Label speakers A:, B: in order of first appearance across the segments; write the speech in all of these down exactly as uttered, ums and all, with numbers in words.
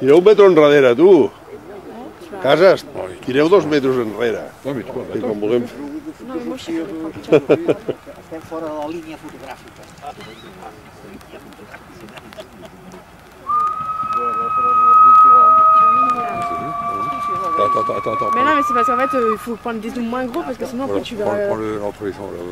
A: Tireu un metre enrere, tu. Cases, tireu dos metres enrere. I quan volem...
B: No, mo així que
C: estem fora de la línia fotogràfica.
D: Attends, attends, attends, attends.
B: Mais non, mais c'est parce qu'en fait, euh, il faut prendre des zooms moins gros parce que sinon après tu verras.
D: Prends l'entrée, ils sont là.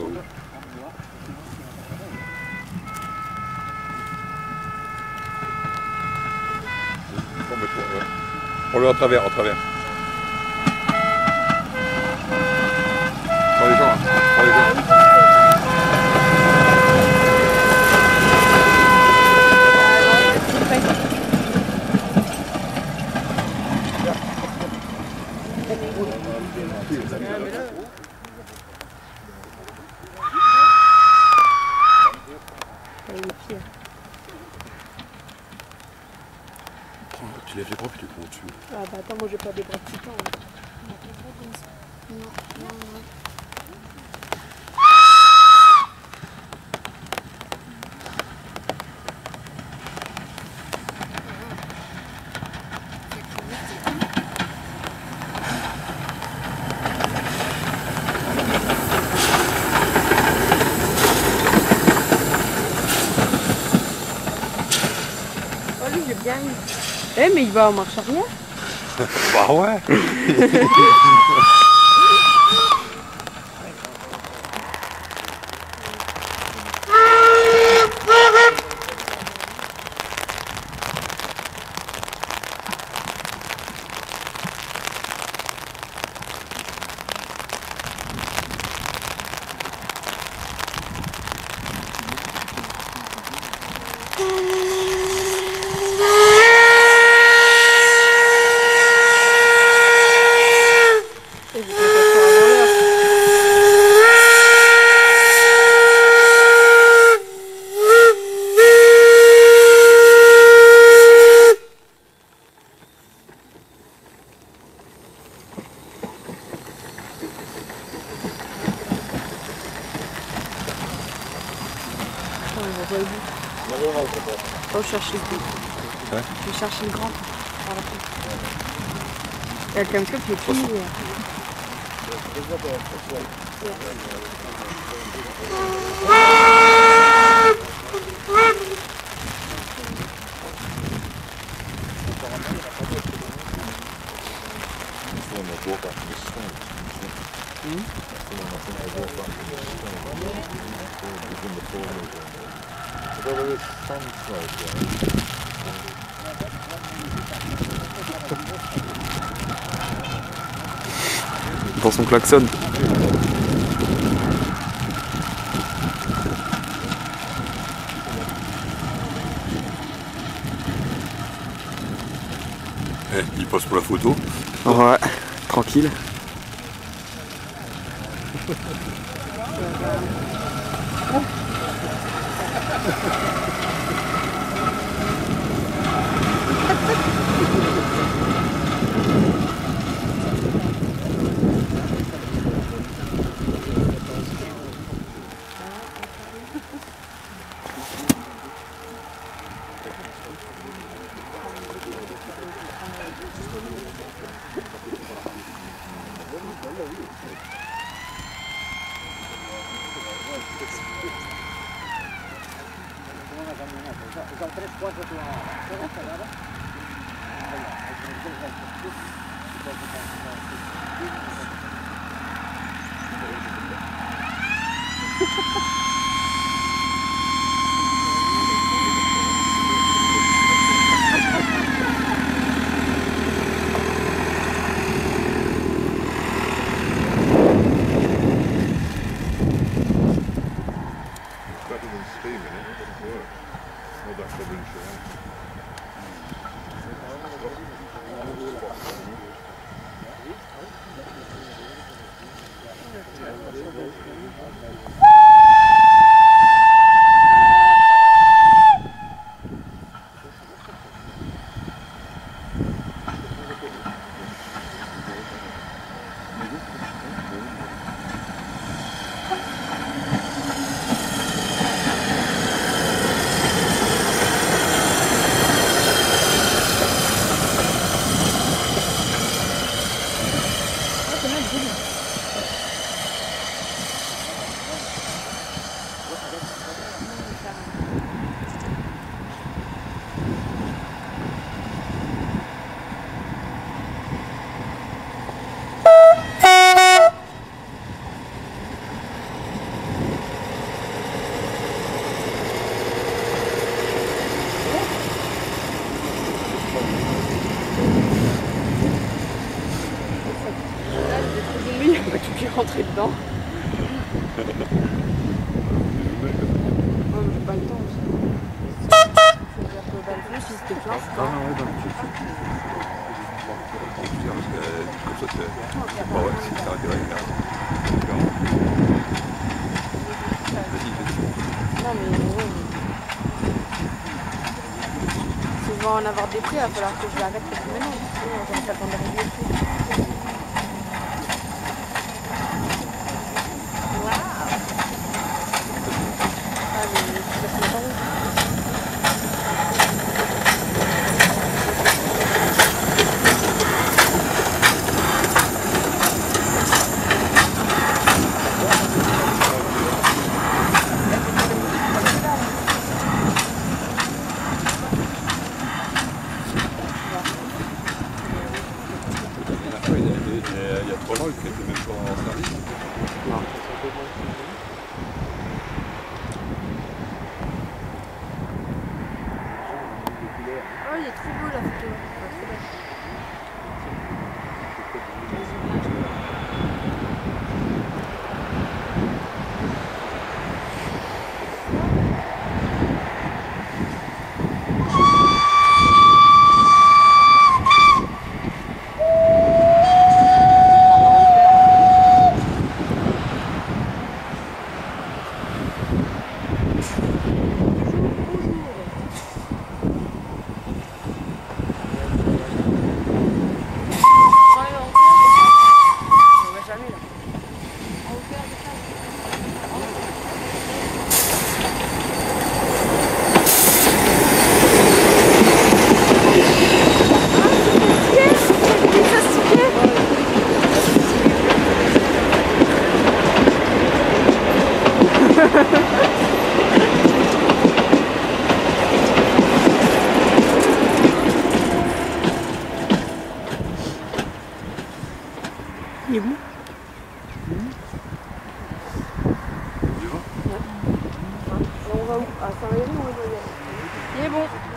D: Prends-le en travers, en travers. Prends les gens, hein. Prends les gens. Tu lèves les bras puis tu prends dessus.
B: Ah bah attends, moi j'ai pas des bras de titan. Non, non, non. Oh lui j'ai bien eu. Eh mais il va en marche arrière.
D: Bah ouais.
B: Oh, je cherche le grand.
D: Ouais.
B: Je cherche le grand. Il y a comme ça qui est fini.
E: Dans son klaxon.
D: Eh, il passe pour la photo.
E: Ouais, tranquille.
D: Well, that's the
B: rentrer dedans. Ouais, mais j'ai pas le temps aussi. C'est-à-dire que dans le fond, si c'était plein, je
D: Ah ouais, non, mais c'est sûr. Comme ça, c'est... Bon, ouais, si ça intéresse, regarde. Vas-y, vas-y.
B: Non, mais ouais. Si je veux en avoir des prix, il va falloir que je l'arrête depuis maintenant. Sinon, j'aurai pas le temps d'arriver le prix. Ah, mais tu passes mes parents.
D: Il y a trois ans, il était même pas en service.
E: Non.
B: Oh, il est trop beau la photo. Il est bon. On va où? À Saint-Rémy ou on va y aller? Il est bon.